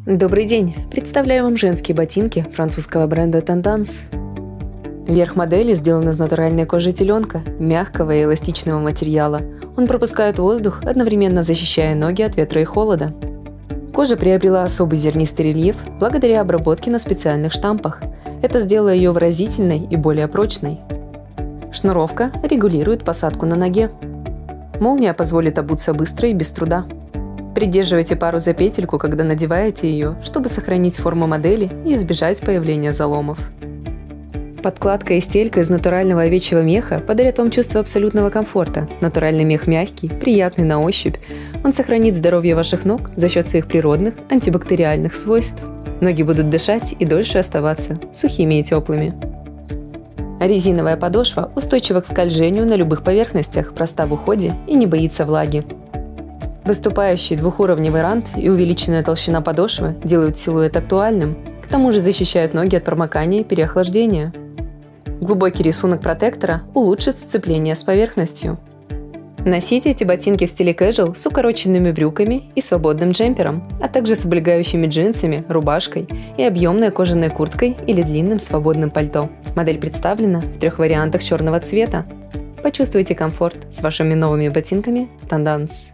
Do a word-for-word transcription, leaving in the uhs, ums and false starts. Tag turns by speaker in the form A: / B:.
A: Добрый день! Представляю вам женские ботинки французского бренда Tendance. Верх модели сделан из натуральной кожи теленка, мягкого и эластичного материала. Он пропускает воздух, одновременно защищая ноги от ветра и холода. Кожа приобрела особый зернистый рельеф благодаря обработке на специальных штампах. Это сделало ее выразительной и более прочной. Шнуровка регулирует посадку на ноге. Молния позволит обуться быстро и без труда. Придерживайте пару за петельку, когда надеваете ее, чтобы сохранить форму модели и избежать появления заломов. Подкладка и стелька из натурального овечьего меха подарят вам чувство абсолютного комфорта. Натуральный мех мягкий, приятный на ощупь. Он сохранит здоровье ваших ног за счет своих природных антибактериальных свойств. Ноги будут дышать и дольше оставаться сухими и теплыми. Резиновая подошва устойчива к скольжению на любых поверхностях, проста в уходе и не боится влаги. Выступающий двухуровневый рант и увеличенная толщина подошвы делают силуэт актуальным, к тому же защищают ноги от промокания и переохлаждения. Глубокий рисунок протектора улучшит сцепление с поверхностью. Носите эти ботинки в стиле casual с укороченными брюками и свободным джемпером, а также с облегающими джинсами, рубашкой и объемной кожаной курткой или длинным свободным пальто. Модель представлена в трех вариантах черного цвета. Почувствуйте комфорт с вашими новыми ботинками Tendance.